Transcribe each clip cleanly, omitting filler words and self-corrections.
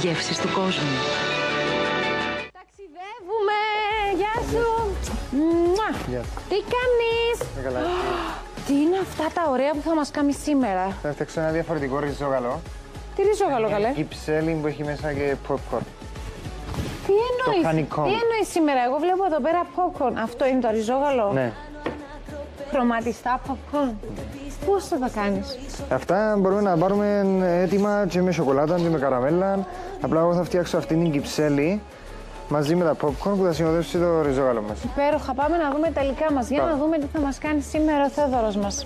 γεύσεις του κόσμου. Ταξιδεύουμε! Γεια σου! Τι κάνεις? Καλά. Τι είναι αυτά τα ωραία που θα μας κάνει σήμερα? Θα φτιάξω ένα διαφορετικό ριζόγαλο. Τι ριζόγαλο, καλέ? Κυψέλι που έχει μέσα και popcorn. Τι εννοείς? honeycomb. Τι εννοείς σήμερα? Εγώ βλέπω εδώ πέρα popcorn. Αυτό είναι το ριζόγαλο? Ναι. Χρωματιστά popcorn. Πώς θα τα κάνεις? Αυτά μπορούμε να πάρουμε έτοιμα και με σοκολάτα και με καραμέλα. Απλά εγώ θα φτιάξω αυτήν την κυψέλη μαζί με τα popcorn που θα συνοδεύσει το ριζόγαλο μας. Υπέροχα. Πάμε να δούμε τα υλικά μας. Για να δούμε τι θα μας κάνει σήμερα ο Θεόδωρος μας.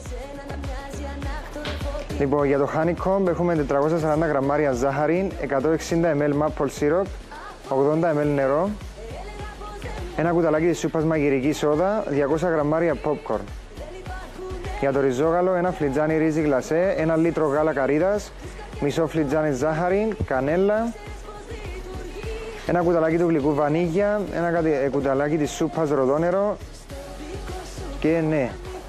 Λοιπόν, για το honeycomb έχουμε 440 γραμμάρια ζάχαρη, 160 ml maple syrup, 80 ml νερό, ένα κουταλάκι της σούπας μαγειρική σόδα, 200 γραμμάρια popcorn. Για το ριζόγαλο, ένα φλιτζάνι ρύζι γλασέ, 1 λίτρο γάλα καρύδας, μισό φλιτζάνι ζάχαρη, κανέλα, ένα κουταλάκι του γλυκού βανίγια, ένα κουταλάκι της σούπας ροδόνερο και ναι.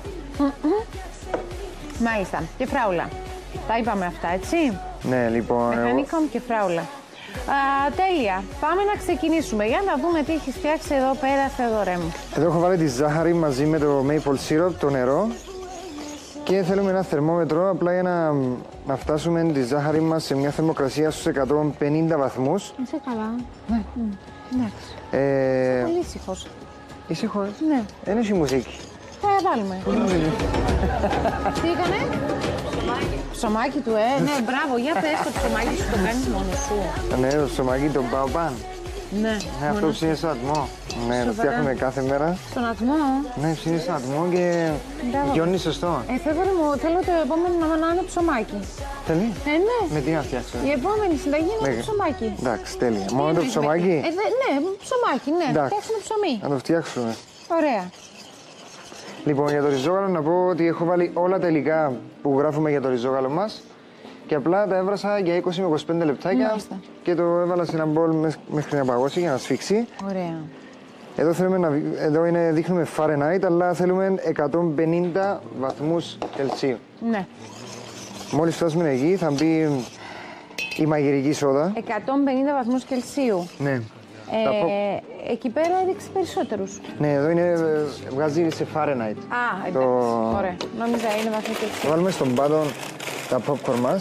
Μάλιστα. Και φράουλα. Τα είπαμε αυτά, έτσι. Ναι, λοιπόν. Honeycomb και φράουλα. Τέλεια. Πάμε να ξεκινήσουμε. Για να δούμε τι έχει φτιάξει εδώ πέρα, Θεοδωρέ μου. Εδώ έχω βάλει τη ζάχαρη μαζί με το maple syrup, το νερό. Και θέλουμε ένα θερμόμετρο απλά για να φτάσουμε τη ζάχαρη μας σε μια θερμοκρασία στους 150 βαθμούς. Είσαι καλά. Ναι. Εντάξει. Πολύ ήσυχος. Ήσυχος. Ναι. Δεν έχει μουσική. Θα βάλουμε. Τι έκανε? Ψωμάκι του, ναι, μπράβο. Για πες το ψωμάκι σου, το κάνεις μόνος σου. Ναι, το ψωμάκι το πάω πάνω. Ναι. Αυτό ψήνει στο ατμό. Ναι, το φτιάχνουμε κάθε μέρα. Στον ατμό. Ναι, ψήνει στο ατμό και γιώνει σωστό. Θεόδωρε μου, θέλω το επόμενο να είναι ψωμάκι. Θέλει? Ναι. Με τι να φτιάξω? Η επόμενη συνταγή είναι το ψωμάκι. Εντάξει, τέλεια. Μόνο το ψωμάκι? Ναι, ψωμάκι, ναι. Φτιάξουμε ψωμί. Να το φτιάξουμε. Ωραία. Λοιπόν, για το ριζόγαλο να πω ότι έχω βάλει όλα τα υλικά που γράφουμε για το ριζόγαλο μας και απλά τα έβρασα για 20 με 25 λεπτάκια. Μάλιστα. Και το έβαλα σε ένα μπολ μέχρι να παγώσει για να σφίξει. Ωραία. Εδώ, δείχνουμε Fahrenheit, αλλά θέλουμε 150 βαθμούς Κελσίου. Ναι. Μόλις φτάσουμε εκεί θα μπει η μαγειρική σόδα. 150 βαθμούς Κελσίου. Ναι. Εκεί πέρα έδειξε περισσότερους. Ναι, εδώ βγάζει σε Fahrenheit. Α, εντάξει. Ωραία. Νόμιζα είναι βαθμοί Κελσίου. Θα βάλουμε στον πάτο τα popcorn μας.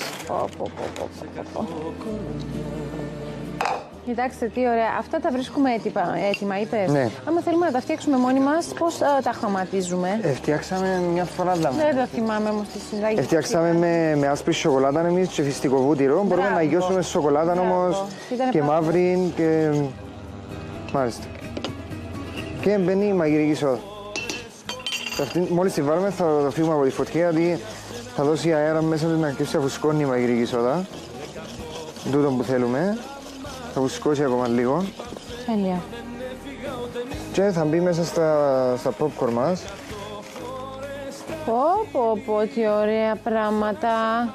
Κοιτάξτε τι ωραία. Αυτά τα βρίσκουμε έτοιμα, είπες. Ναι. Άμα θέλουμε να τα φτιάξουμε μόνοι μας, πώς τα χρωματίζουμε? Φτιάξαμε μια φορά Δεν το θυμάμαι όμως τη συνταγή. Φτιάξαμε με άσπρη σοκολάτα εμείς και φυστικό βούτυρο. Μπορούμε να γιώσουμε σοκολάτα όμως και μαύρη και... Μάλιστα. Και μπαίνει η μαγειρική σόδα. Μόλις τη βάλουμε θα το φύγουμε από τη φωτιά γιατί θα δώσει αέρα μέσα του να αρχίσει να φουσκώνει η μαγειρική σόδα. Τούτο που θέλουμε. Θα φουσκώσει ακόμα λίγο. Τέλεια. Και θα μπει μέσα στα popcorn μας. Πω, τι ωραία πράγματα.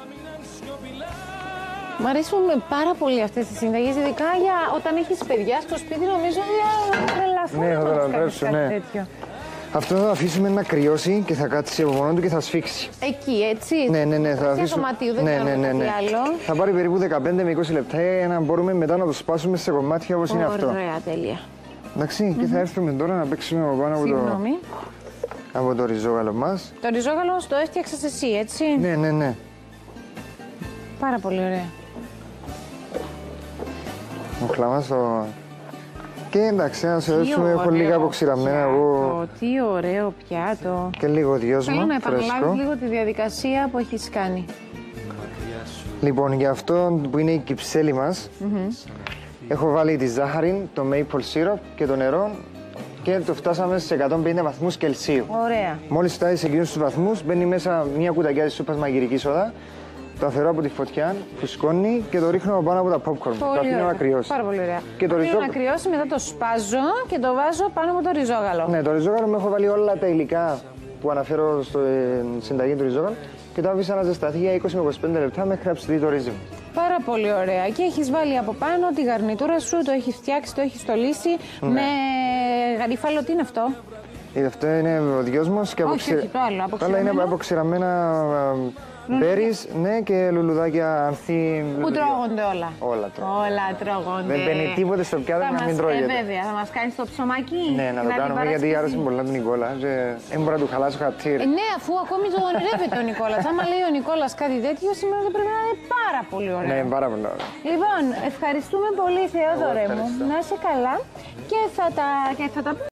Μ' αρέσουν πάρα πολύ αυτές τις συνταγές, ειδικά για όταν έχεις παιδιά στο σπίτι, νομίζω ότι θα τρελαθούν. Ναι, θα τρελαθούν, ναι. Τέτοιο. Αυτό θα το αφήσουμε να κρυώσει και θα κάτσει από μόνο του και θα σφίξει. Εκεί, έτσι. Ναι, θα αφήσουμε. Δεν άλλο. Θα πάρει περίπου 15 με 20 λεπτά για να μπορούμε μετά να το σπάσουμε σε κομμάτια όπως είναι αυτό. Ωραία, τέλεια. Εντάξει, και θα έρθουμε τώρα να παίξουμε από πάνω από το ριζόγαλο μας. Το ριζόγαλο το έφτιαξες εσύ, έτσι. Ναι. Πάρα πολύ ωραία. Μοχλάμε το... Και εντάξει, να σε δώσουμε, έχω λίγα αποξηραμένα εγώ. Τι ωραίο πιάτο. Και λίγο δυόσμο, θέλω να φρέσκο. επαναλάβεις λίγο τη διαδικασία που έχεις κάνει. Λοιπόν, για αυτό που είναι η κυψέλη μας, έχω βάλει τη ζάχαρη, το maple syrup και το νερό και το φτάσαμε σε 150 βαθμούς Κελσίου. Ωραία. Μόλις φτάσει σε εκείνους τους βαθμούς, μπαίνει μέσα μια κουτακιά της σούπας μαγειρική σόδα. Το αφαιρώ από τη φωτιά, φουσκώνει και το ρίχνω πάνω από τα popcorn. Το αφήνω να κρυώσει. Πάρα πολύ ωραία. Και το αφήνω να κρυώσει, μετά το σπάζω και το βάζω πάνω από το ριζόγαλο. Ναι, το ριζόγαλο μου έχω βάλει όλα τα υλικά που αναφέρω στην συνταγή του ριζόγαλου και το άφησα να ζεσταθεί για 20 με 25 λεπτά μέχρι να ψηθεί το ρύζι μου. Πάρα πολύ ωραία. Και έχεις βάλει από πάνω τη γαρνιτούρα σου, το έχεις φτιάξει, το έχεις στολίσει με γαρίφαλο. Τι είναι αυτό? Αυτό είναι ο δυο μας και Όχι, το άλλο, τα άλλα είναι αποξηραμένα μπέρις, ναι, και λουλουδάκια ανθή. Πού τρώγονται όλα. Όλα τρώγονται. Όλα τρώγονται. Δεν μπαίνει τίποτε στο πιάτο να μην τρώγεται. Βέβαια, θα μας κάνεις το ψωμάκι. Ναι, να το κάνουμε γιατί άρεσε πολύ τον Νικόλα. Δεν μπορώ να του χαλάσω χατήρι. Ναι, αφού ακόμη το ονειρεύεται ο Νικόλας. Άμα λέει ο Νικόλας κάτι τέτοιο, σημαίνει ότι πρέπει να είναι πάρα πολύ ωραίο. Ναι, πάρα πολύ ωραίο. Λοιπόν, ευχαριστούμε πολύ, Θεόδωρε μου. Να είσαι καλά και θα τα πούμε.